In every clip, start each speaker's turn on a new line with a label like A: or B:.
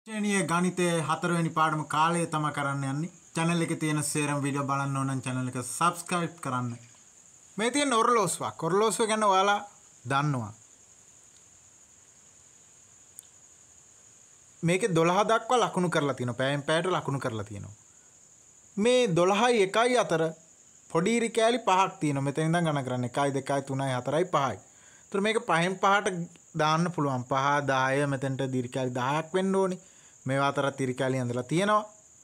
A: ශ්‍රේණියේ ගණිතයේ 4 වෙනි පාඩම කාලය තමයි කරන්න යන්නේ. channel එකේ තියෙන සේරම වීඩියෝ බලන්න ඕන නම් channel එක subscribe කරන්න. මේ තියෙන ඔරලෝසුවක්. ඔරලෝසුව ගැන ඔයාලා දන්නවා. මේකේ 12 දක්වා ලකුණු කරලා තියෙනවා. පෑයෙන් පෑයට ලකුණු කරලා තියෙනවා. මේ 12යි 1යි අතර පොඩි ඉරි කෑලි 5ක් තියෙනවා. මෙතන ඉඳන් ගණන් කරන්න 1යි 2යි 3යි 4යි 5යි. ඒතර මේක 5න් 5ට දාන්න පුළුවන්. 5 10 මෙතනට ඉරි කෑලි 10ක් වෙන්න ඕනේ. මේවා අතරත් ඉරි කෑලි ඇඳලා තියෙනවා.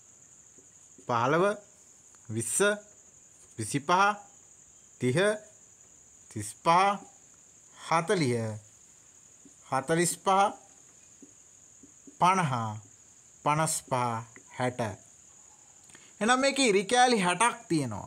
A: 15 20 25 30 35 40 45 50 55 60 එහෙනම් මේකේ ඉරි කෑලි 60ක් තියෙනවා.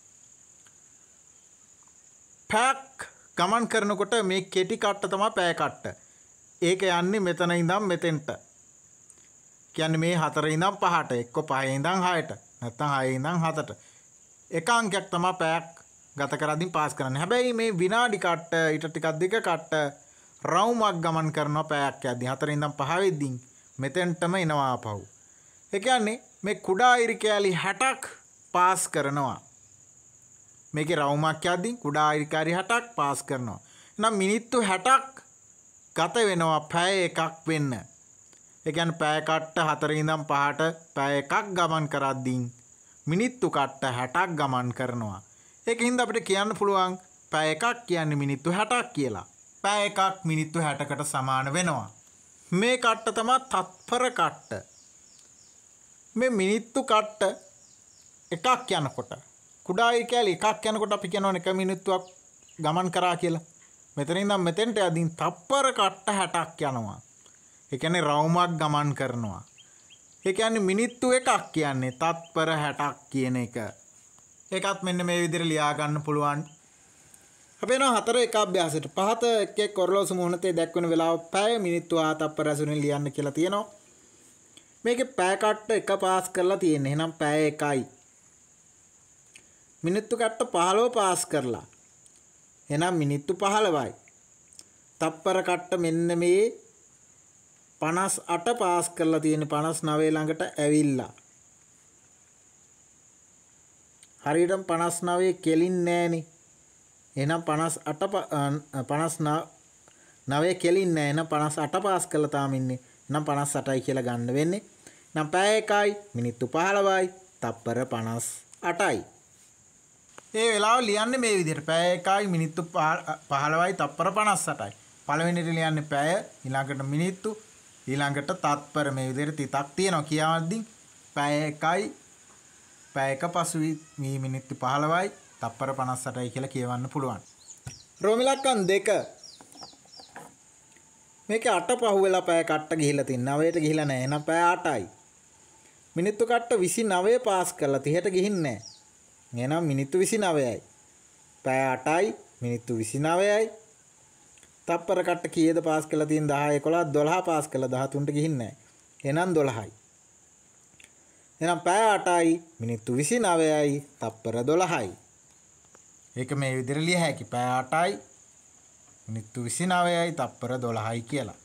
A: පැක් ගමන් කරනකොට මේ කෙටි කට්ට තමයි පෑ කට්ට. ඒක යන්නේ මෙතන ඉඳන් මෙතෙන්ට. කියන්නේ මේ 4 ඉඳන් 5ට, එක්ක 5 ඉඳන් 6ට, නැත්නම් 6 ඉඳන් 7ට. එක අංකයක් තමයි පැයක් ගත කරද්දී පාස් කරන්නේ. හැබැයි මේ විනාඩි කට්ට ඊට ටිකක් දෙක කට්ට රවුමක් ගමන් කරනවා පැයක් යද්දී 4 ඉඳන් 5 වෙද්දී මෙතෙන්ටම එනවා ආපහු. ඒ කියන්නේ මේ කුඩා ඉරි කෑලි 60ක් පාස් කරනවා. මේකේ රවුමක් යද්දී කුඩා ඉරි කෑලි 60ක් පාස් කරනවා. එහෙනම් මිනිත්තු 60ක් ගත වෙනවා පැය එකක් වෙන්න. ඒ කියන්නේ පැය කට්ට 4 ඉඳන් 5ට පැය එකක් ගමන් කරද්දී මිනිත්තු කට්ට 60ක් ගමන් කරනවා. ඒකින්ද අපිට කියන්න පුළුවන් පැය එකක් කියන්නේ මිනිත්තු 60ක් කියලා. පැය එකක් මිනිත්තු 60කට සමාන වෙනවා. මේ කට්ට තමයි තත්පර කට්ට. මේ මිනිත්තු කට්ට එකක් යනකොට කුඩා ඉරි කෑලි එකක් යනකොට අපි කියනවා 1 මිනිත්තුවක් ගමන් කරා කියලා. මෙතන ඉඳන් මෙතෙන්ට යද්දී තත්පර කට්ට 60ක් යනවා. ඒ කියන්නේ රවුමක් ගමන් කරනවා. ඒ කියන්නේ මිනිත්තු එකක් කියන්නේ තත්පර 60ක් කියන එක. ඒකත් මෙන්න මේ විදිහට ලියා ගන්න පුළුවන්. අපි යනවා 4 එක අභ්‍යාසයට. පහත එක් ඔරලෝසු මුහුණතේ දැක්වෙන වේලාව පැය මිනිත්තු 7 තත්පර ඇසුරින් ලියන්න කියලා තියෙනවා. මේකේ පැය කට්ට එක පාස් කරලා තියෙන්නේ. එහෙනම් පැය 1යි. මිනිත්තු කට්ට 15 පාස් කරලා. එහෙනම් මිනිත්තු 15යි. තත්පර කට්ට මෙන්න මේ 58 පාස් කරලා තියෙන 59 ළඟට ඇවිල්ලා. හරියටම 59 කෙලින්නේ නැහනේ. එහෙනම් 59 කෙලින්නේ නැහැ. එහෙනම් 58 පාස් කරලා තාම ඉන්නේ. එහෙනම් 58යි කියලා ගන්න වෙන්නේ. එහෙනම් පැය 1යි මිනිත්තු 15යි තත්පර 58යි. ඒ වෙලාව ලියන්නේ මේ විදිහට. පැය 1යි මිනිත්තු 15යි තත්පර 58යි. පළවෙනිට ලියන්නේ පැය, ඊළඟට මිනිත්තු, ඊළඟට තත්පර. මේ විදිහට තිතක් තියෙනවා. කියවද්දී පැය 1යි පැය 1 පසුයි මිනිත්තු 15යි තත්පර 58යි කියලා කියවන්න පුළුවන්. රෝමිලක්කම් 2. මේකේ 8 පහුවෙලා පැය කට්ට ගිහිල්ලා තින්නේ. 9ට ගිහිල්ලා නැහැ. එහෙනම් පැය 8යි. මිනිත්තු කට්ට 29 පාස් කරලා 30ට ගිහින්නේ නැහැ. එහෙනම් මිනිත්තු 29යි. පැය 8යි මිනිත්තු 29යි. තත්පර කට්ට කීයද පාස් කරලා තියෙන 10 11 12 පාස් කරලා 13ට ගිහින්නේ නැහැ. එහෙනම් 12යි. එහෙනම් පැය 8යි මිනිත්තු 29යි තත්පර 12යි. ඒක මේ විදිහට ලිය හැකි. පැය 8යි මිනිත්තු 29යි තත්පර 12යි කියලා.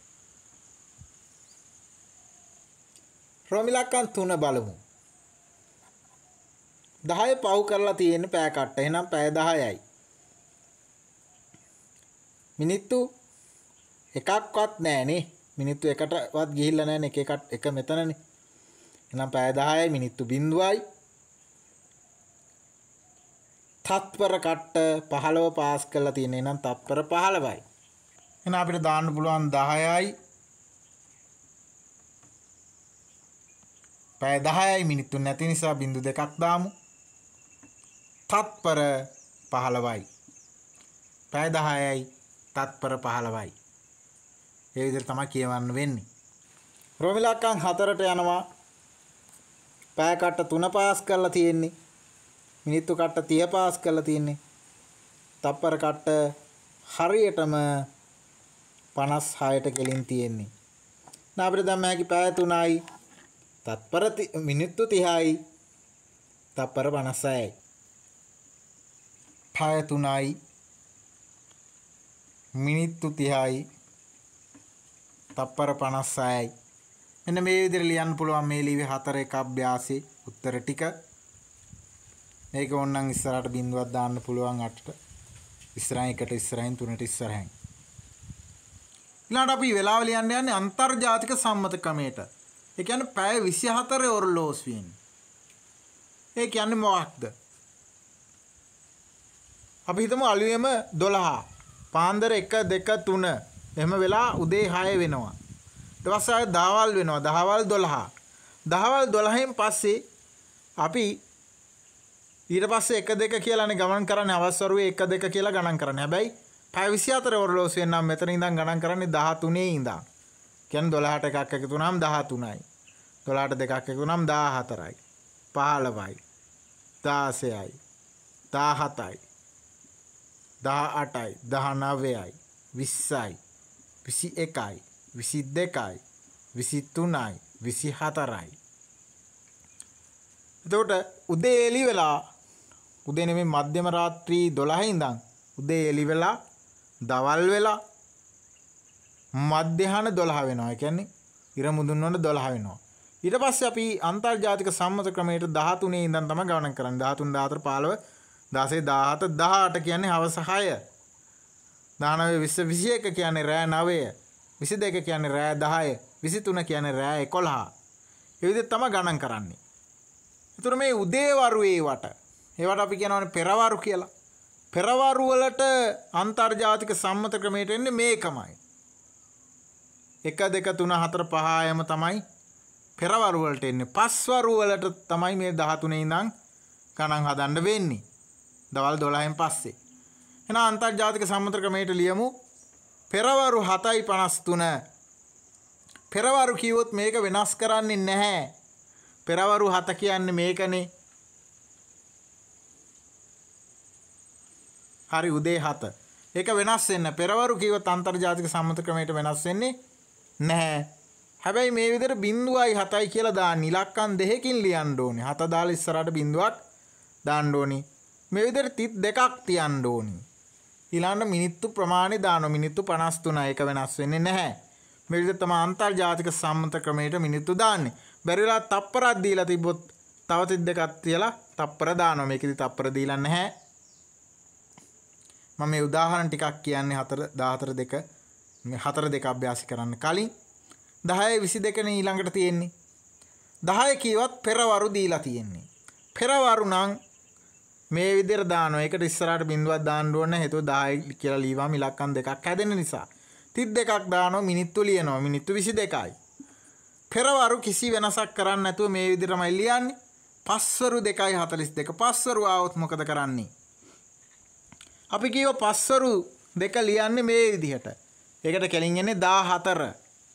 A: රෝමිලක්කම් 3 බලමු. 10 පව් කරලා තියෙන්නේ පැය කට්ට. එහෙනම් පැය 10යි. මිනිත්තු එකක්වත් නැහනේ. මිනිත්තු එකටවත් ගිහිල්ලා නැහනේ. එක මෙතනනේ. එහෙනම් පැය 10යි මිනිත්තු 0යි. තත්පර කට්ට 15 පාස් කරලා තියෙන්නේ. එහෙනම් තත්පර 15යි. එහෙනම් අපිට දාන්න පුළුවන් 10යි පැය 10යි මිනිත්තු නැති නිසා 0.2ක් දාමු. තත්පර 15යි. පැය 10යි තත්පර 15යි. ඒ විදිහට තමයි කියවන්න වෙන්නේ. රෝමිලක්කම් 4ට යනවා. පැය කට්ට 3 පාස් කරලා තියෙන්නේ. මිනිත්තු කට්ට 30 පාස් කරලා තියෙන්නේ. තත්පර කට්ට හරියටම 56ට කෙලින් තියෙන්නේ. අපිට දැන් මේකේ පැය 3යි. තත්පර මිනිත්තු 30යි. තත්පර 56යි. පැය 3යි මිනිත්තු 30යි තප්පර 56යි එන්න මේ විදිහට ලියන්න පුළුවන් මේ ලිවි 4 එක අභ්‍යාසයේ උත්තර ටික. මේක ඕනනම් ඉස්සරහට බිඳුවක් දාන්න පුළුවන් 8ට. ඉස්සරහින් 1ට ඉස්සරහින් 3ට ඉස්සරහින්. ඊළඟට අපි වෙලාව ලියන්න යන්නේ අන්තර්ජාතික සම්මත ක්‍රමයට. ඒ කියන්නේ පැය 24 ඔරලෝසුවෙන්. ඒ කියන්නේ මොකක්ද? අපි හිතමු අලුයම 12. පාන්දර 1 2 3 එහෙම වෙලා උදේ 6 වෙනවා. ඊට පස්සේ දහවල් වෙනවා. දහවල් 12. දහවල් 12න් පස්සේ අපි ඊට පස්සේ 1 2 කියලානේ ගණන් කරන්නේ. හවස් වරුවේ 1 2 කියලා ගණන් කරන්නේ. හැබැයි පැය 24 ඔරලෝසුවෙන් නම් මෙතන ඉඳන් ගණන් කරන්නේ 13 ඉඳන්. කියන්නේ 12ට එකක් එකතු වුණාම 13යි. 12ට දෙකක් එකතු වුණාම 14යි. 15යි. 16යි. 17යි. 18යි 19යි 20යි 21යි 22යි 23යි 24යි. එතකොට උදේ එළි වෙලා උදේ නෙමෙයි මධ්‍යම රාත්‍රී 12 ඉඳන් උදේ එළි වෙලා දවල් වෙලා මධ්‍යහන 12 වෙනවා. ඒ කියන්නේ ඉර මුදුන් වන 12 වෙනවා. ඊට පස්සේ අපි අන්තර්ජාතික සම්මත ක්‍රමයට 13 ඉඳන් තමයි ගණන් කරන්නේ. 13 14 15 16 17 18 කියන්නේ හවස 6. 19 20 21 කියන්නේ රෑ 9. 22 කියන්නේ රෑ 10. 23 කියන්නේ රෑ 11. ඒ විදිහට තමයි ගණන් කරන්නේ. ඒතර මේ උදේවරු ඒවට අපි කියනවානේ පෙරවරු කියලා. පෙරවරු වලට අන්තර්ජාතික සම්මත ක්‍රමයට එන්නේ මේකමයි. 1 2 3 4 5 යම තමයි පෙරවරු වලට එන්නේ. පස්වරු වලට තමයි මේ 13 ඉඳන් ගණන් හදන්න වෙන්නේ. දවල් 12න් පස්සේ. එහෙනම් අන්තර්ජාතික සම්මත ක්‍රමයට ලියමු. පෙරවරු 7:53. පෙරවරු කිව්වොත් මේක වෙනස් කරන්නේ නැහැ. පෙරවරු 7 කියන්නේ මේකනේ. හරි උදේ 7. ඒක වෙනස් වෙන්න. පෙරවරු කිව්වොත් අන්තර්ජාතික සම්මත ක්‍රමයට වෙනස් වෙන්නේ නැහැ. හැබැයි මේ විදිහට 0.7යි කියලා දාන්න ඉලක්කම් දෙකකින් ලියන්න ඕනේ. 7 දාලා ඉස්සරහට බිඳුවක් දාන්න ඕනේ. මේ විදිහට 32ක් තියන්න ඕනේ. ඊළඟ මිනිත්තු ප්‍රමාණය දානවා. මිනිත්තු 53. ඒක වෙනස් වෙන්නේ නැහැ. මේ විදිහට තමයි අන්තර්ජාතික සම්මත ක්‍රමයට මිනිත්තු දාන්නේ. බැරි වෙලා තප්පරක් දීලා තිබ්බොත් තව 32ක් තියලා තප්පර දානවා. මේකෙදි තප්පර දීලා නැහැ. මම මේ උදාහරණ ටිකක් කියන්නේ 4 14 2 මේ 4 2 අභ්‍යාස කරන්න කලින් 10 22 නේ ඊළඟට තියෙන්නේ. 10 කියවත් පෙරවරු දීලා තියෙන්නේ. පෙරවරු නම් මේ විදිහට දානවා. ඒකට ඉස්සරහට බිඳුවක් දාන්න ඕනේ. හේතුව 10 කියලා ලියවම ඉලක්කම් දෙකක් හැදෙන නිසා. 32ක් දානවා මිනිත්තු ලියනවා. මිනිත්තු 22යි. පෙරවරු කිසි වෙනසක් කරන්නේ නැතුව මේ විදිහටමයි ලියන්නේ. පස්වරු 2:42. පස්වරු ආවොත් මොකද කරන්නේ? අපි කියව පස්වරු 2 ලියන්නේ මේ විදිහට. ඒකට කෙලින් එන්නේ 14.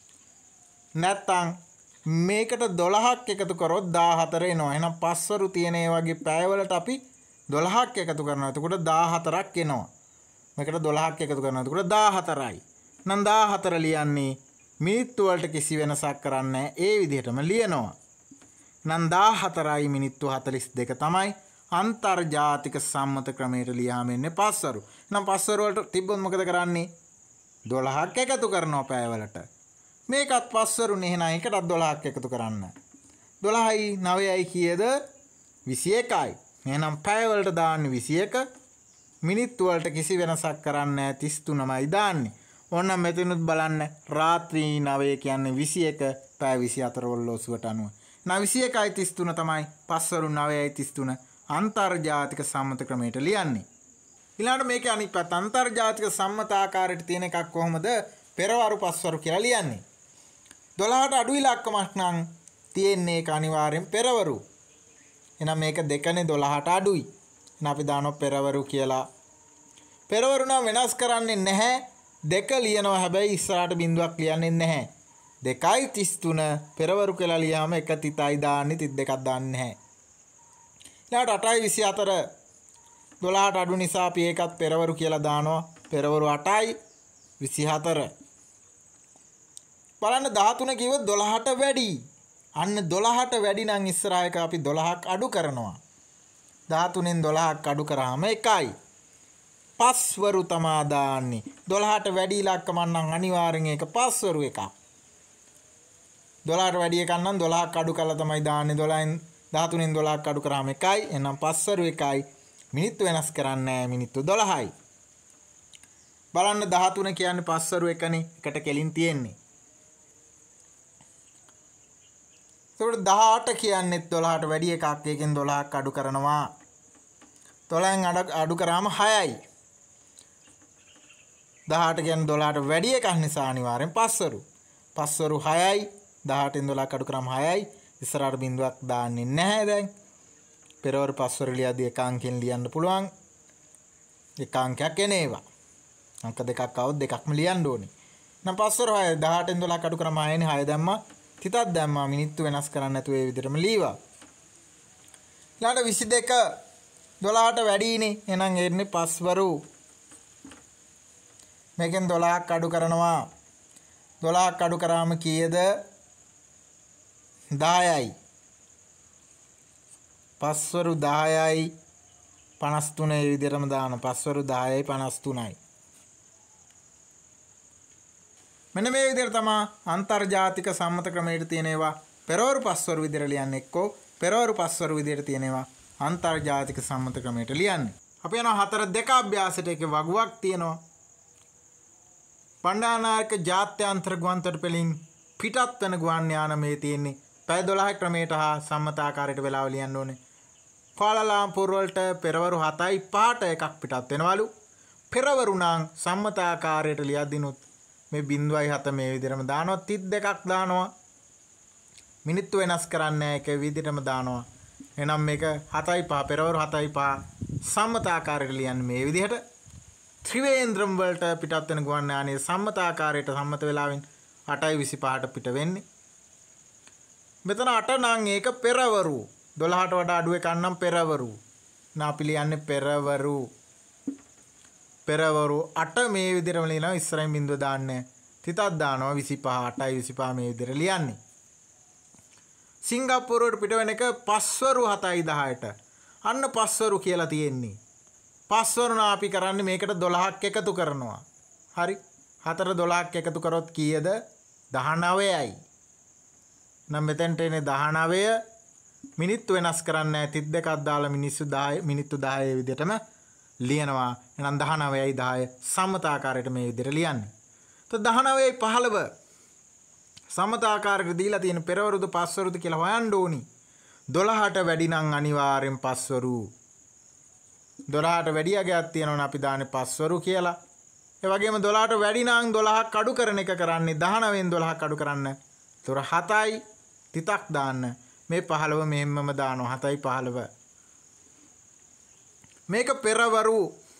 A: නැත්තම් මේකට 12ක් එකතු කරොත් 14 එනවා. එහෙනම් පස්වරු තියෙන ඒ වගේ පැයවලට අපි 12ක් එකතු කරනවා. එතකොට 14ක් එනවා. මේකට 12ක් එකතු කරනවා. එතකොට 14යි. නම් 14 ලියන්නේ මිනිත්තු වලට කිසි වෙනසක් කරන්නේ නැහැ. ඒ විදිහටම ලියනවා. නම් 14යි මිනිත්තු 42 තමයි අන්තර්ජාතික සම්මත ක්‍රමයට ලියාම එන්නේ පස්වරු. නම් පස්වරු වලට තිබ්බොත් මොකද කරන්නේ? 12ක් එකතු කරනවා පැයවලට. මේකත් පස්වරුනේ. එහෙනම් එකටත් 12ක් එකතු කරන්න. 12යි 9යි කීයද? 21යි. එහෙනම් පැයවලට දාන්නේ 21. මිනිත්තු වලට කිසි වෙනසක් කරන්නේ නැහැ. 33මයි දාන්නේ. ඕන්න මෙතනත් බලන්න රාත්‍රී 9 කියන්නේ 21 පැය 24 ඔරලෝසුවට අනුව. 21යි 33 තමයි පස්වරු 9යි 33 අන්තර්ජාතික සම්මත ක්‍රමයට ලියන්නේ. ඊළඟට මේකේ අනිත් පැත්ත අන්තර්ජාතික සම්මත ආකාරයට තියෙන එකක් කොහොමද? පෙරවරු පස්වරු කියලා ලියන්නේ. 12ට අඩු ඉලක්කමක් නම් තියෙන්නේ ඒක අනිවාර්යෙන් පෙරවරු. එහෙනම් මේක 2නේ 12ට අඩුයි. එහෙනම් අපි දානවා පෙරවරු කියලා. පෙරවරු නම් වෙනස් කරන්නේ නැහැ. 2 ලියනවා හැබැයි ඉස්සරහට බිඳුවක් ලියන්නේ නැහැ. 2:33 පෙරවරු කියලා ලියාම 1 තිතයි දාන්නේ 32ක් දාන්නේ නැහැ. ඊළඟට 8:24 12ට අඩු නිසා අපි ඒකත් පෙරවරු කියලා දානවා. පෙරවරු 8:24. බලන්න 13 කිව්වොත් 12ට වැඩි. අන්න 12ට වැඩි නම් ඉස්සරහ එක අපි 12ක් අඩු කරනවා. 13න් 12ක් අඩු කරාම 1යි. පස්වරු තමා දාන්නේ. 12ට වැඩි ඉලක්කම නම් අනිවාර්යෙන් ඒක පස්වරු එකක්. 12ට වැඩි එකක් නම් 12ක් අඩු කරලා තමයි දාන්නේ. 12න් 13න් 12ක් අඩු කරාම 1යි. එහෙනම් පස්වරු 1යි. මිනිත්තු වෙනස් කරන්නේ නැහැ. මිනිත්තු 12යි. බලන්න 13 කියන්නේ පස්වරු 1නේ. එකට කෙලින් තියෙන්නේ. ඒකට 18 කියන්නේ 12ට වැඩි එකක්. ඒකෙන් 12ක් අඩු කරනවා. 12න් අඩු කරාම 6යි. 18 කියන්නේ 12ට වැඩි එකක් නිසා අනිවාර්යෙන් පස්වරු. පස්වරු 6යි. 18න් 12ක් අඩු කරාම 6යි. ඉස්සරහට බිඳුවක් දාන්නේ නැහැ දැන්. පෙරවරු පස්වරු ලියද්දී එක අංකෙන් ලියන්න පුළුවන්. එක අංකයක් එනේවා. අංක දෙකක් આવොත් දෙකක්ම ලියන්න ඕනේ. නම් පස්වරු 6 18න් 12ක් අඩු කරාම 6නේ 6 දැම්මා. තිතක් දැම්මා. මිනිත්තු වෙනස් කරන්න නැතුව ඒ විදිහටම ලීවා. ඊළඟට 22 12ට වැඩිනේ. එහෙනම් එන්නේ පස්වරු. මේකෙන් 12ක් අඩු කරනවා. 12ක් අඩු කරාම කීයද? 10යි. පස්වරු 10යි 53 ඒ විදිහටම දාන. පස්වරු 10යි 53යි. මෙන්න මේ විදිහට තමයි අන්තර්ජාතික සම්මත ක්‍රමයට තියෙන ඒවා පෙරවරු පස්වරු විදිහට ලියන්නේ. එක්කෝ පෙරවරු පස්වරු විදිහට තියෙන ඒවා අන්තර්ජාතික සම්මත ක්‍රමයට ලියන්නේ. අපි යනවා 4.2 අභ්‍යාසයට. ඒකේ වගුවක් තියෙනවා. බණ්ඩාරනායක ජාත්‍යන්තර ගුවන්තොටුපළින් පිටත් වෙන ගුවන් යාන මේ තියෙන්නේ. පැය 12 ක්‍රමයට හා සම්මත ආකාරයට වෙලාව ලියන්න ඕනේ. කුලාලම්පුර වලට පෙරවරු 7යි 5ට එකක් පිටත් වෙනවලු. පෙරවරු නම් සම්මත ආකාරයට ලියද්දිනුත් මේ 0.7 මේ විදිහටම දානවා. 32ක් දානවා. මිනිත්තු වෙනස් කරන්නේ ඒක විදිහටම දානවා. එහෙනම් මේක 7යි 5 පෙරවරු 7යි 5 සම්මත ආකාරයට ලියන්නේ මේ විදිහට. ත්‍රිවේන්ද්‍රම් වලට පිටත් වෙන ගුවන් යානයේ සම්මත ආකාරයට සම්මත වෙලාවෙන් 8:25ට පිට වෙන්නේ. මෙතන 8 නම් ඒක පෙරවරු. 12ට වඩා අඩු එකක් නම් පෙරවරු. නාපි ලියන්නේ පෙරවරු. පෙරවරු 8 මේ විදිහටම ලියනවා. ඉස්සරහින් බිඳුව දාන්නේ. තිතක් දානවා 25 8:25 මේ විදිහට ලියන්නේ. සිංගප්පූරුවට පිට වෙන එක පස්වරු 7යි 10ට. අන්න පස්වරු කියලා තියෙන්නේ. පස්වරු අපි කරන්නේ මේකට 12ක් එකතු කරනවා. හරි. 4 12ක් එකතු කරොත් කීයද? 19යි. නම් මෙතෙන්ට එන්නේ 19. මිනිත්තු වෙනස් කරන්නේ 32ක් දාලා මිනිත්තු 10 විදිහටම ලියනවා. එහෙනම් 19යි 10 සම්මත ආකාරයට මේ විදිහට ලියන්නේ. તો 19යි 15 සම්මත ආකාරයට දීලා තියෙන පෙරවරුද පස්වරුද කියලා හොයන්න ඕනි. 12ට වැඩි නම් අනිවාර්යෙන් පස්වරු. 12ට වැඩි අගයක් තියෙනවනේ අපි දාන්නේ පස්වරු කියලා. ඒ වගේම 12ට වැඩි නම් 12ක් අඩු කරන එක කරන්නේ 19න් 12ක් අඩු කරන්න. ඒතොර 7යි තිතක් දාන්න. මේ 15 මෙහෙම්මම දානවා 7යි 15. මේක පෙරවරු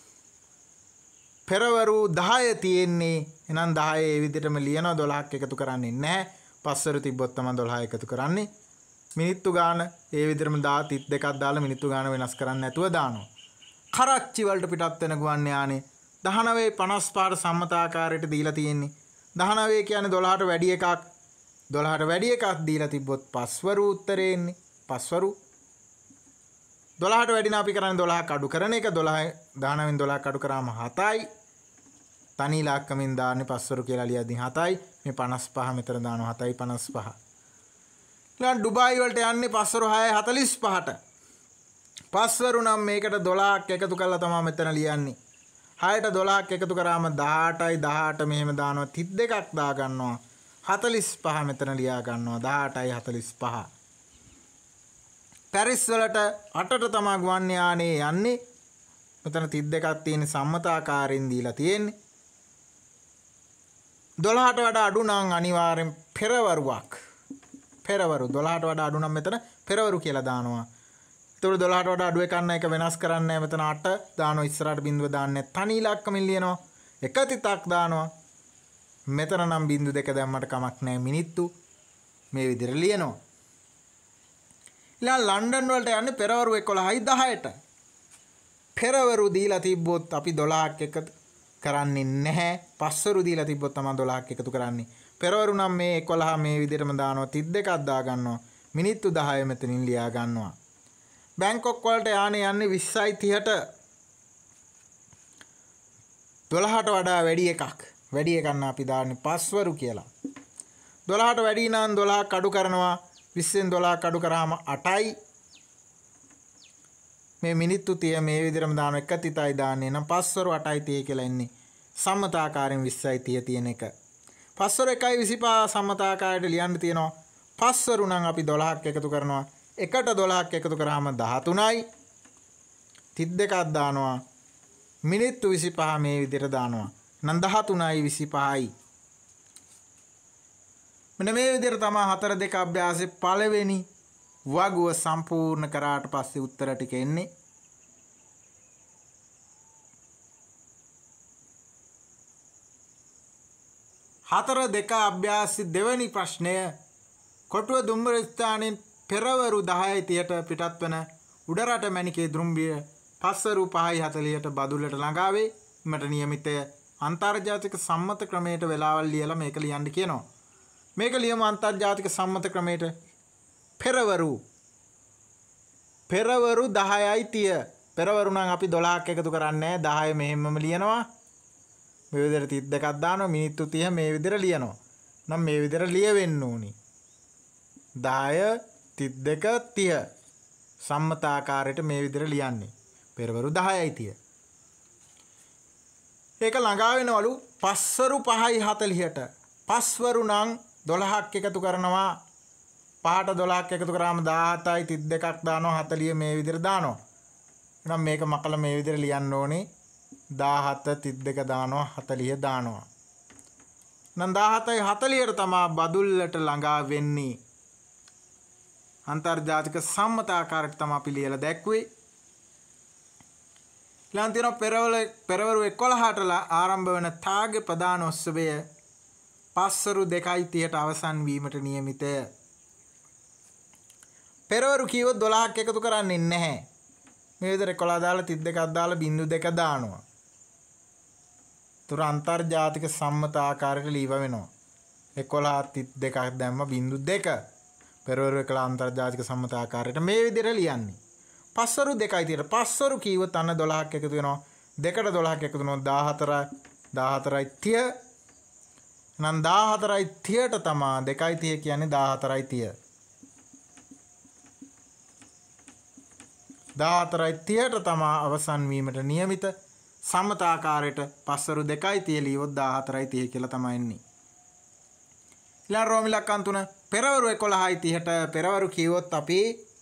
A: 10 තියෙන්නේ. එහෙනම් 10 ඒ විදිහටම ලියනවා. 12ක් එකතු කරන්නේ නැහැ. පස්වරු තිබ්බොත් තමයි 12 එකතු කරන්නේ. මිනිත්තු ගාන ඒ විදිහටම 32ක් දාලා මිනිත්තු ගාන වෙනස් කරන්නේ නැතුව දානවා. කරච්චි වලට පිටත් වෙන ගුවන් යානේ 19:55ට සම්මත ආකාරයට දීලා තියෙන්නේ. 19 කියන්නේ 12ට වැඩි එකක්. 12ට වැඩි එකක් දීලා තිබ්බොත් පස්වරු උත්තරේ එන්නේ. පස්වරු 12ට වැඩි නම් අපි කරන්නේ 12ක් අඩු කරන එක. 19න් 12ක් අඩු කරාම 7යි. තනි ඉලක්කමින් දාන්නේ පස්වරු කියලා ලියද්දී 7යි. මේ 55 මෙතන දානවා 7යි 55. ඊළඟ ඩුබායි වලට යන්නේ පස්වරු 6:45ට. පස්වරු නම් මේකට 12ක් එකතු කරලා තමයි මෙතන ලියන්නේ. 6ට 12ක් එකතු කරාම 18යි 18 මෙහෙම දානවා. 32ක් දා ගන්නවා. 45 මෙතන ලියා ගන්නවා. 18යි 45. පැරිස් වලට 8ට තමයි ගුවන් යානේ යන්නේ. මෙතන 32ක් තියෙන සම්මත ආකාරයෙන් දීලා තියෙන්නේ. 12ට වඩා අඩු නම් අනිවාර්යෙන් පෙරවරුවක්. පෙරවරු 12ට වඩා අඩු නම් මෙතන පෙරවරු කියලා දානවා. ඒතකොට 12ට වඩා අඩු එකක් නැහැ. ඒක වෙනස් කරන්නේ නැහැ. මෙතන 8 දානවා. ඉස්සරහට බිඳුව දාන්නේ තනි ඉලක්කමින් ලියනවා. එක තිතක් දානවා. මෙතන නම් බිඳු දෙක දැම්මට කමක් නැහැ. මිනිත්තු මේ විදිහට ලියනවා. ඊළඟ ලන්ඩන් වලට යන්නේ පෙරවරු 11යි 10ට. පෙරවරු දීලා තිබ්බොත් අපි 12ක් එකතු කරන්නේ නැහැ. පස්වරු දීලා තිබ්බොත් තමයි 12ක් එකතු කරන්නේ. පෙරවරු නම් මේ 11 මේ විදිහටම දානවා. 32ක් දා ගන්නවා. මිනිත්තු 10 මෙතනින් ලියා ගන්නවා. බැංකොක් වලට යන්නේ 20යි 30ට. 12ට වඩා වැඩි එකක්. වැඩි එකක් නම් අපි දාන්නේ පස්වරු කියලා. 12ට වැඩි නම් 12ක් අඩු කරනවා 20න් 12ක් අඩු කරාම 8යි. මේ මිනිත්තු 30 මේ විදිහටම දාන එක තිතයි දාන්නේ නම් 5 වරු 8යි 30 කියලා එන්නේ. සම්මතාකාරයෙන් 20යි 30 තියෙන එක. 5 වරු 1යි 25 සම්මතාකාරයට ලියන්න තියෙනවා. 5 වරු නම් අපි 12ක් එකතු කරනවා. එකට 12ක් එකතු කරාම 13යි. 32ක් දානවා. මිනිත්තු 25 මේ විදිහට දානවා. නම් 13යි 25යි. මෙන්න මේ විදිහට තමයි 4-2 අභ්‍යාසයේ පළවෙනි වගුව සම්පූර්ණ කරාට පස්සේ උත්තර ටික එන්නේ. හතර දෙක අභ්‍යාසයේ දෙවැනි ප්‍රශ්නය කොටුව දුම්බර ස්ථානයේ පෙරවරු 10:30ට පිටත් වන උඩරට මැණිකේ දෘම්බිය 5 රු 5:40ට බදුල්ලට ළඟා වේ. මට නියමිතය අන්තර්ජාතික සම්මත ක්‍රමයට වෙලාවල් ලියලා මේක ලියන්න කියනවා. මේක ලියමු අන්තර්ජාතික සම්මත ක්‍රමයට. පෙරවරු 10:30. පෙරවරු නම් අපි 12ක් එකතු කරන්නේ 10 මෙහෙමම ලියනවා. මේ විදිහට 32ක් දානවා. මිනිත්තු 30 මේ විදිහට ලියනවා. නම් මේ විදිහට ලියවෙන්න ඕනි. 10 32 30 සම්මත ආකාරයට මේ විදිහට ලියන්නේ. පෙරවරු 10:30. ඒක ළඟා වෙනවලු 5 රු 5:40ට. 5 වරු නම් 12ක් එකතු කරනවා. 5ට 12ක් එකතු කරාම 17යි 32ක් දානවා 40 මේ විදිහට දානවා. එහෙනම් මේක මකලා මේ විදිහට ලියන්න ඕනේ. 17 32 දානවා 40 දානවා. නම් 17යි 40ට තමයි බදුල්ලට ළඟා වෙන්නේ. අන්තර්ජාතික සම්මත ආකාරයට තමයි අපි ලියලා දැක්ුවේ. ඊළඟ තියෙනවා පෙරවරු 11ට ආරම්භ වන තාගේ ප්‍රධාන උත්සවය 5 රු 2:30ට අවසන් වීමට නියමිතය. පෙරවරු කීවොත් 12ක් එකතු කරන්නේ නැහැ. මේ විදිහට 11 දාලා 32ක් දාලා 0.2 දානවා. තුර අන්තර්ජාතික සම්මත ආකාරයට ලියව වෙනවා. 11 32ක් දැම්ම 0.2. පෙරවරු 11 අන්තර්ජාතික සම්මත ආකාරයට මේ විදිහට ලියන්නේ. 5 රු 2:30ට 5 රු කීවොත් අන්න 12ක් එකතු වෙනවා. 2ට 12ක් එකතු වෙනවා 14යි 30. නම් 14යි 30ට තමයි 2:30 කියන්නේ 14යි 30. 14යි 30ට තමයි අවසන් වීමට නියමිත සම්මත ආකාරයට 5 රු 2:30 ලියවොත් 14යි 30 කියලා තමයි එන්නේ. ඊළඟ රෝම ඉලක්කම් 3 පෙරවරු 11:30ට පෙරවරු කීවොත් අපි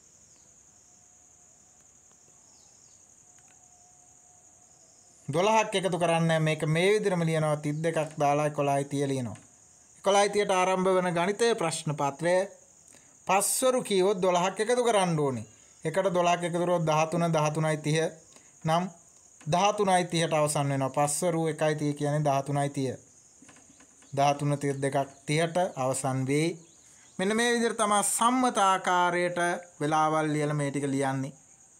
A: 12ක් එකතු කරන්නේ මේක මේ විදිහටම ලියනවා 32ක් දාලා 11:30 ලියනවා. 11:30ට ආරම්භ වන ගණිතයේ ප්‍රශ්න පත්‍රය 5 වරු කීවොත් 12ක් එකතු කරන්න ඕනේ. එකට 12ක් එකතු කරොත් 13 13:30 නම් 13:30ට අවසන් වෙනවා. 5 වරු 1:30 කියන්නේ 13:30. 13:32ක් 30ට අවසන් වෙයි. මෙන්න මේ විදිහට තමයි සම්මත ආකාරයට වෙලාවල් ලියලා මේ ටික ලියන්නේ.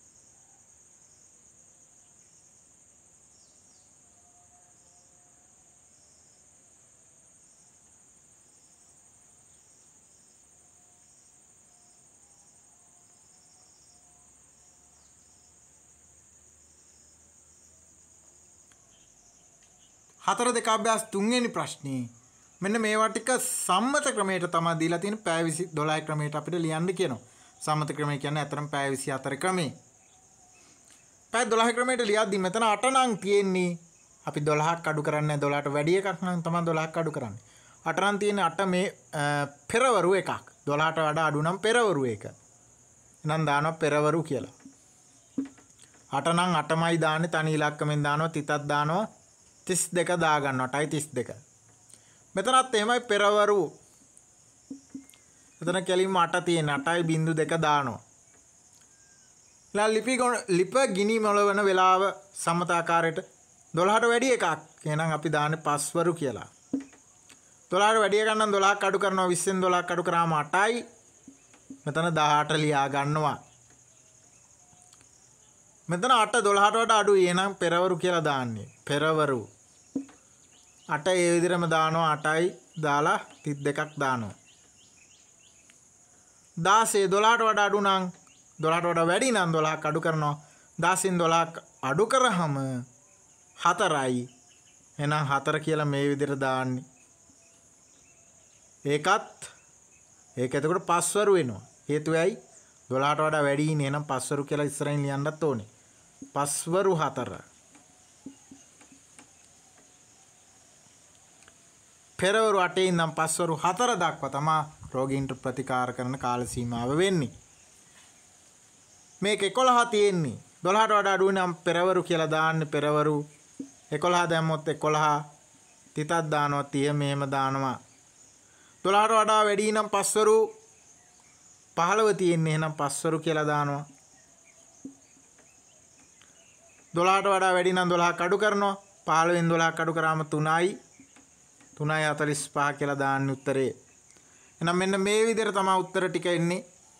A: හතර දෙක අභ්‍යාස තුන්වෙනි ප්‍රශ්නේ මෙන්න මේවා ටික සම්මත ක්‍රමයට තමයි දීලා තියෙන පැය 12 ක්‍රමයට අපිට ලියන්න කියනවා. සම්මත ක්‍රමය කියන්නේ අතරම පැය 24 ක්‍රමේ. පැය 12 ක්‍රමයට ලියද්දි මෙතන 8 නම් තියෙන්නේ. අපි 12ක් අඩු කරන්නේ 12ට වැඩි එකක් නම් තමයි 12ක් අඩු කරන්නේ. 8 නම් තියෙන්නේ 8 මේ පෙරවරු එකක්. 12ට වඩා අඩු නම් පෙරවරු එක. එහෙනම් දානවා පෙරවරු කියලා. 8 නම් 8මයි දාන්නේ තනි ඉලක්කමෙන් දානවා 30ක් දානවා 32 දා ගන්නවා 8:32. මෙතනත් එහෙමයි පෙරවරු. මෙතන කෙලින්ම 8 තියෙන 8.2 දානවා. ලිප ගිනි මොළවන වෙලාව සම්මත ආකාරයට 12ට වැඩි එකක්. එහෙනම් අපි දාන්නේ 5 වරු කියලා. 12ට වැඩි එකක් නම් 12ක් අඩු කරනවා 20න් 12ක් අඩු කරාම 8යි. මෙතන 18 ලියා ගන්නවා. මෙතන 8 12ට වඩා අඩුයි. එහෙනම් පෙරවරු කියලා දාන්නේ. පෙරවරු 8 ඒ විදිහටම දානවා 8යි දාලා 32ක් දානවා. 16 12ට වඩා අඩු නම් 12ට වඩා වැඩි නම් 12ක් අඩු කරනවා. 16න් 12ක් අඩු කරාම 4යි. එහෙනම් 4 කියලා මේ විදිහට දාන්නේ. ඒක එතකොට පස්වරු වෙනවා. හේතුව ඇයි? 12ට වඩා වැඩි ඉන්නේ. එහෙනම් පස්වරු කියලා ඉස්සරහින් ලියන්නත් ඕනේ. පස්වරු 4. පෙරවරු 8 ඉඳන් පස්වරු 4 දක්වා තමයි රෝගීන්ට ප්‍රතිකාර කරන කාල සීමාව වෙන්නේ. මේක 11 තියෙන්නේ. 12ට වඩා අඩු නම් පෙරවරු කියලා දාන්නේ. පෙරවරු 11 දැම්මොත් 11 තිතක් දානවා 30 මෙහෙම දානවා. 12ට වඩා වැඩි නම් පස්වරු 15 තියෙන්නේ. එහෙනම් පස්වරු කියලා දානවා. 12ට වඩා වැඩි නම් 12 කඩු කරනවා. 15න් 12 කඩු කරාම 3යි. 3.45 කියලා දාන්නේ උත්තරේ. එහෙනම් මෙන්න මේ විදිහට තමයි උත්තර ටික එන්නේ.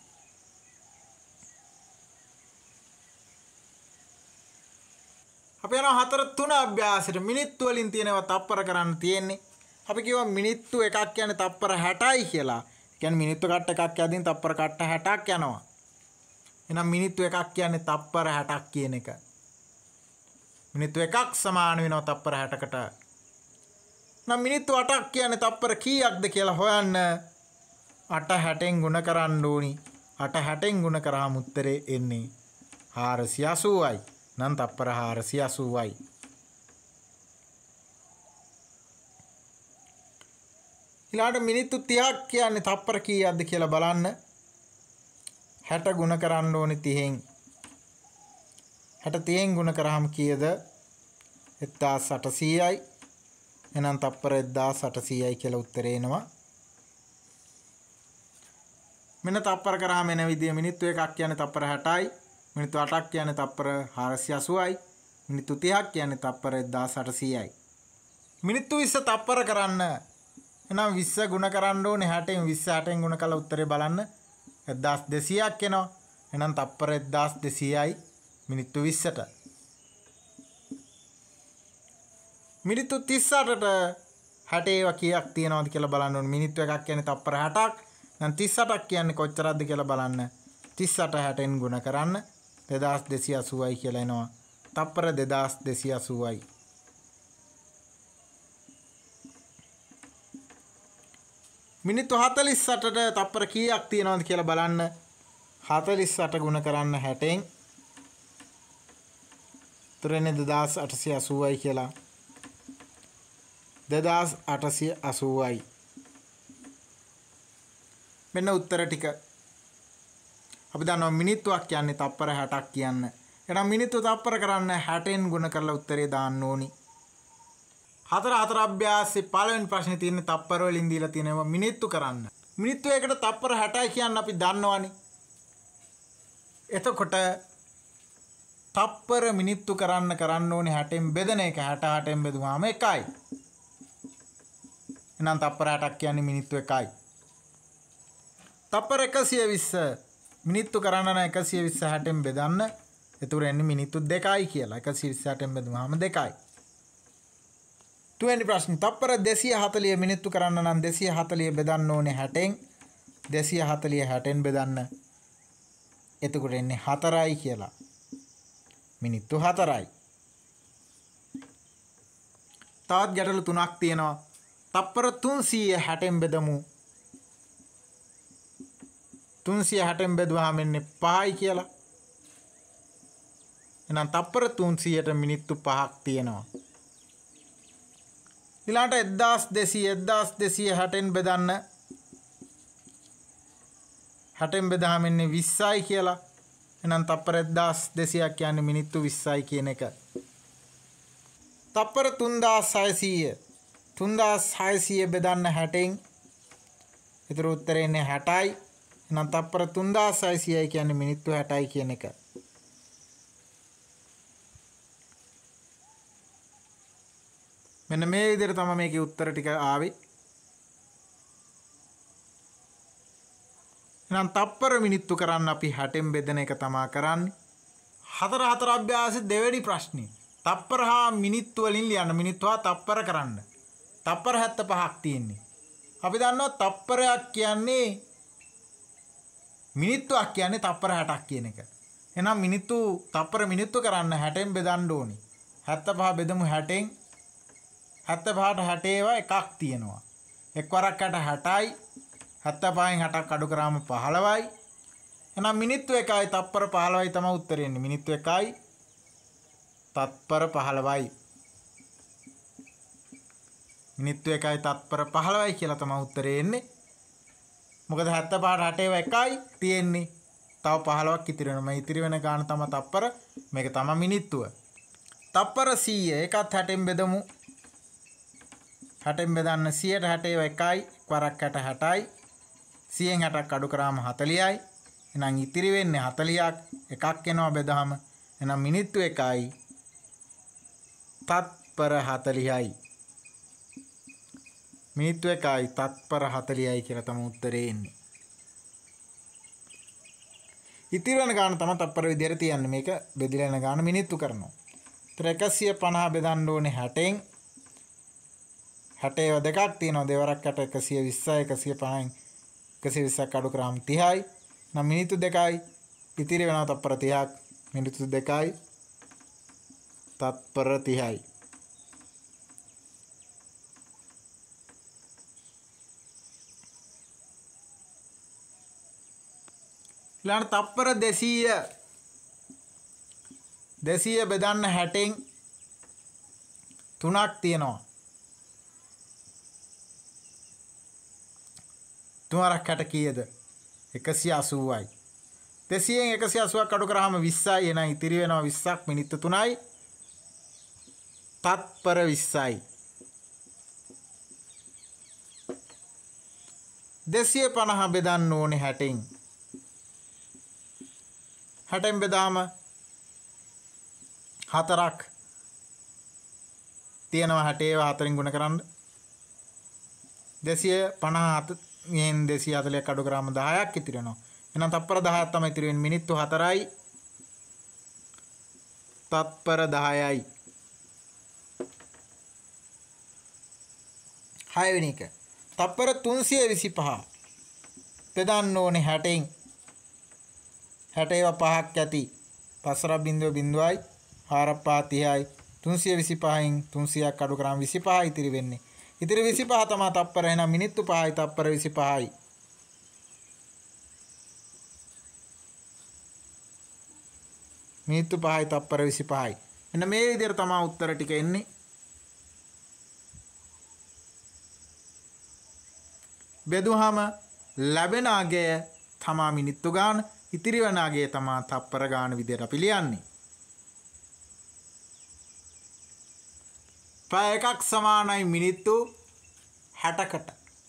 A: අපි යනවා 4.3 අභ්‍යාසෙට. මිනිත්තු වලින් තියෙනවා තප්පර කරන්න තියෙන්නේ. අපි කිව්වා මිනිත්තු එකක් කියන්නේ තප්පර 60යි කියලා. ඒ කියන්නේ මිනිත්තු කට්ට එකක් යදින් තප්පර කට්ට 60ක් යනවා. එහෙනම් මිනිත්තු එකක් කියන්නේ තප්පර 60ක් කියන එක. මිනිත්තු එකක් සමාන වෙනවා තප්පර 60කට. නම් මිනිත්තු 8ක් කියන්නේ තප්පර කීයක්ද කියලා හොයන්න 8 60න් ගුණ කරන්න ඕනි. 8 60න් ගුණ කරාම උත්තරේ එන්නේ 480යි. නම් තප්පර 480යි. ඊළඟට මිනිත්තු 30ක් කියන්නේ තප්පර කීයක්ද කියලා බලන්න. 60 ගුණ කරන්න ඕනි 30න්. 60 30න් ගුණ කරාම කීයද? 1800යි. එහෙනම් තප්පර 1800යි කියලා උත්තරේ එනවා. මෙන්න තප්පර කරාම එන විදිය මිනිත්තු එකක් කියන්නේ තප්පර 60යි. මිනිත්තු 8ක් කියන්නේ තප්පර 480යි. මිනිත්තු 30ක් කියන්නේ තප්පර 1800යි. මිනිත්තු 20 තප්පර කරන්න එහෙනම් 20 ගුණ කරන්න ඕනේ 60න් 20 60න් ගුණ කළා උත්තරේ බලන්න 1200ක් එනවා. එහෙනම් තප්පර 1200යි මිනිත්තු 20ට. මිනිත්තු 38ට 60 ඒවා කීයක් තියෙනවද කියලා බලන්න ඕනේ. මිනිත්තු එකක් කියන්නේ තප්පර 60ක්. දැන් 38ක් කියන්නේ කොච්චරක්ද කියලා බලන්න. 38 60න් ගුණ කරන්න 2280යි කියලා එනවා. තප්පර 2280යි. මිනිත්තු 48ට තප්පර කීයක් තියෙනවද කියලා බලන්න. 48 ගුණ කරන්න 60න්. උත්තරේ 2880යි කියලා. 2880යි. මෙන්න උත්තර ටික. අපි දන්නවා මිනිත්තුවක් කියන්නේ තප්පර 60ක් කියන්න. එහෙනම් මිනිත්තු තප්පර කරන්න 60න් ගුණ කරලා උත්තරේ දාන්න ඕනි. 4 අභ්‍යාසයේ පළවෙනි ප්‍රශ්නේ තියෙන්නේ තප්පර වලින් දීලා තියෙනවා මිනිත්තු කරන්න. මිනිත්තු එකකට තප්පර 60යි කියන්න අපි දන්නවනේ. එතකොට තප්පර මිනිත්තු කරන්න ඕනේ 60න් බෙදෙන එක. 68න් බෙදුවාම 1යි. එහෙනම් තප්පර 60ක් කියන්නේ මිනිත්තු 1යි. තප්පර 120 මිනිත්තු කරන්න නම් 120 60න් බෙදන්න. එතකොට එන්නේ මිනිත්තු 2යි කියලා. 120 60න් බෙදුවාම 2යි. තුන්වෙනි ප්‍රශ්නේ තප්පර 240 මිනිත්තු කරන්න නම් 240 බෙදන්න ඕනේ 60න්. 240 60න් බෙදන්න. එතකොට එන්නේ 4යි කියලා. මිනිත්තු 4යි. තවත් ගැටලු තුනක් තියෙනවා. තප්පර 360න් බෙදමු. 360න් බෙදුවාම එන්නේ 5යි කියලා. එහෙනම් තප්පර 300ට මිනිත්තු 5ක් තියෙනවා. ඊළඟට 1260න් බෙදන්න. 60න් බෙදාම එන්නේ 20යි කියලා. එහෙනම් තප්පර 1200ක් කියන්නේ මිනිත්තු 20යි කියන එක. තප්පර 3600 බෙදන්න 60න්. ඒතර උත්තරේ එන්නේ 60යි. එහෙනම් තප්පර 3600යි කියන්නේ මිනිත්තු 60යි කියන එක. මෙන්න මේ විදිහට තමයි මේකේ උත්තර ටික ආවේ. එහෙනම් තප්පර මිනිත්තු කරන්න අපි 60න් බෙදෙන එක තමයි කරන්නේ. 4 අභ්‍යාසයේ දෙවෙනි ප්‍රශ්නේ. තප්පර හා මිනිත්තු වලින් ලියන්න. මිනිත්තු හා තප්පර කරන්න. තප්පර 75ක් තියෙන්නේ. අපි දන්නවා තප්පරයක් කියන්නේ මිනිත්තුවක් කියන්නේ තප්පර 60ක් කියන එක. එහෙනම් තප්පර මිනිත්තු කරන්න 60න් බෙදන්න ඕනේ. 75 බෙදමු 60න්. 75ට 60 ඒවා එකක් තියෙනවා. එක් වරක් 60යි 75න් 60ක් අඩු කරාම 15යි. එහෙනම් මිනිත්තු 1යි තත්පර 15යි තමයි උත්තරේ එන්නේ. මිනිත්තු 1යි තත්පර 15යි. මිනිත්තු 1යි තත්පර 15යි කියලා තමයි උත්තරේ එන්නේ. මොකද 75ට 61යි තියෙන්නේ. තව 15ක් ඉතිරි වෙනවා. මේ ඉතිරි වෙන ගාන තමයි තත්පර. මේක තමයි මිනිත්තුව. තත්පර 100 ඒකත් 60න් බෙදමු. 60න් බෙදන්න 100ට 60 1යි වරක් 60යි 100න් 60ක් අඩු කරාම 40යි. එහෙනම් ඉතිරි වෙන්නේ 40ක් එකක් එනවා බෙදාම. එහෙනම් මිනිත්තු 1යි තත්පර 40යි. මිනිත්තු 1යි තත්පර 40යි කියලා තමයි උත්තරේ එන්නේ. ඉතිරි වෙන ගාන තමයි තත්පර විදියට තියන්නේ. මේක බෙදලා යන ගාන මිනිත්තු කරනවා. ඒතර 150 බෙදන්න ඕනේ 60න්. 60 දෙකක් තියෙනවා. දෙවරක් 60 120යි 150න් 120ක් අඩු කරාම 30යි. නම් මිනිත්තු 2යි ඉතිරි වෙනවා තත්පර 30ක්. මිනිත්තු 2යි තත්පර 30යි. ඊළඟ තත්පර 200 බෙදන්න 60න් 3ක් තියෙනවා. 3ක් 60 කීයද? 180යි. 200න් 180ක් අඩු කරාම 20යි. එහෙනම් ඉතිරි වෙනවා 20ක් මිනිත්තු 3යි. තත්පර 20යි. 250 බෙදන්න ඕනේ 60න්. 60න් බෙදාම 4ක් තියෙනවා. 60 ඒවා 4න් ගුණ කරන්න 250 යෙන් 240ක් අඩු කරාම 10ක් ඉතිරි වෙනවා. එහෙනම් තත්පර 10ක් තමයි ඉතිරි වෙන්නේ. මිනිත්තු 4යි තත්පර 10යි. 6 වෙනි එක. තත්පර 325 බෙදන්න ඕනේ 60න්. 60 ඒවා 5ක් ඇති. 5.0.0යි 4.30යි 325න් 300ක් අඩු කරාම 25 ඉතිරි වෙන්නේ. ඉතිරි 25 තමයි තත්පර. එහෙනම් මිනිත්තු 5යි තත්පර 25යි. මිනිත්තු 5යි තත්පර 25යි. මෙන්න මේ විදිහට තමයි උත්තර ටික එන්නේ. බෙදුවහම ලැබෙන අගය තමයි මිනිත්තු ගාන. ඉතිරි වෙන අගය තමයි තත්පර ගාන විදිහට අපි ලියන්නේ. පැය එකක් සමානයි මිනිත්තු 60කට.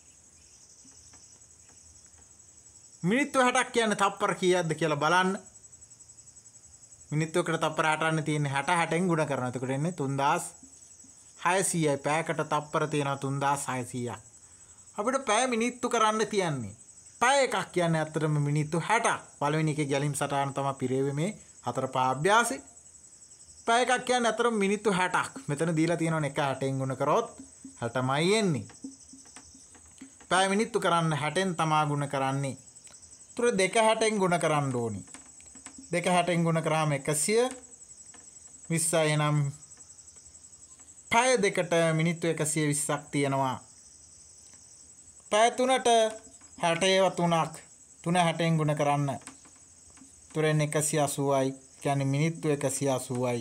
A: මිනිත්තු 60ක් කියන්නේ තත්පර කීයක්ද කියලා බලන්න. මිනිත්තුවකට තත්පර 60ක් තියෙන්නේ 60 60න් ගුණ කරනවා. එතකොට එන්නේ 3600යි. පැයකට තත්පර තියෙනවා 3600ක්. අපිට පැය මිනිත්තු කරන්න තියන්නේ. පැය එකක් කියන්නේ අතරම මිනිත්තු 60ක්. පළවෙනි එකේ ගැලීම් සටහන තමයි පිරෙවේ මේ 4 පහ අභ්‍යාසෙ. පැය එකක් කියන්නේ අතරම මිනිත්තු 60ක්. මෙතන දීලා තියෙනවනේ 1 60න් ගුණ කරොත් 60මයි එන්නේ. පැය මිනිත්තු කරන්න 60න් තමා ගුණ කරන්නේ. තුර 2 60න් ගුණ කරන්න ඕනි. 2 60න් ගුණ කරාම 120යි. එනම් පැය දෙකට මිනිත්තු 120ක් තියෙනවා. පැය 3ට 60 ඒවා 3ක් 3 60න් ගුණ කරන්න. තුරෙන් 180යි. කියන්නේ මිනිත්තු 180යි.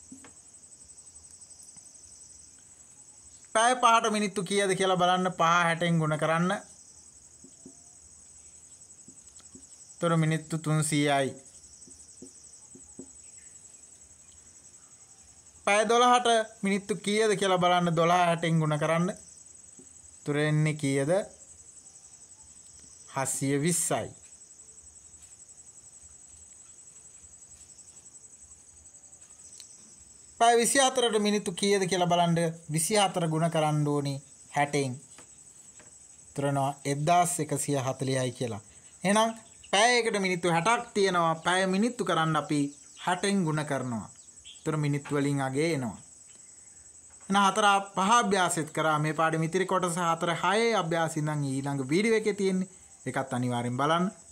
A: පැය 5ට මිනිත්තු කීයද කියලා බලන්න. 5 60න් ගුණ කරන්න. තුර මිනිත්තු 300යි. පැය 12ට මිනිත්තු කීයද කියලා බලන්න. 12 60න් ගුණ කරන්න. තුර එන්නේ කීයද? 720යි. පැය 24ට මිනිත්තු කීයද කියලා බලන්න. 24 ගුණ කරන්න ඕනි 60න්. තුරනවා 1140යි කියලා. එහෙනම් පැයකට මිනිත්තු 60ක් තියෙනවා. පැය මිනිත්තු කරන්න අපි 60න් ගුණ කරනවා. තුර මිනිත්තු වලින් අගේ එනවා. එහෙනම් 4 5 අභ්‍යාසෙත් කරා. මේ පාඩමේ ඉතිරි කොටස 4 6 අභ්‍යාස ඉඳන් ඊළඟ වීඩියෝ එකේ තියෙන්නේ. ඒකත් අනිවාර්යෙන් බලන්න.